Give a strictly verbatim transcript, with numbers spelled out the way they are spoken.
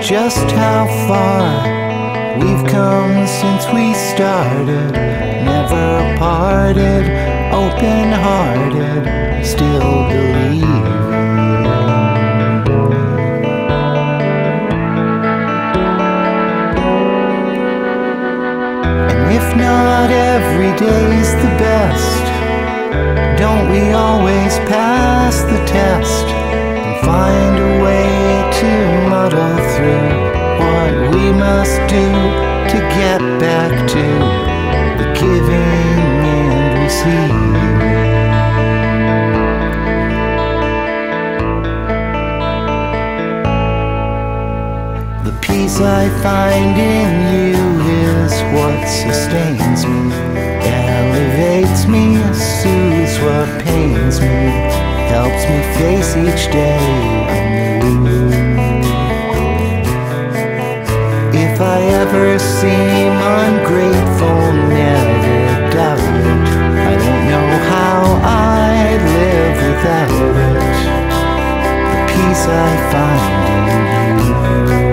just how far we've come since we started. Never parted, open-hearted, still believing. And if not every day's the best, don't we always pass the test and find a way to muddle through what we must do to get back to the giving and receiving? The peace I find in you is what sustains me, elevates me, soothes what pains me, helps me face each day anew. If I ever seem ungrateful, never doubt it. I don't know how I'd live without it. The peace I find in you.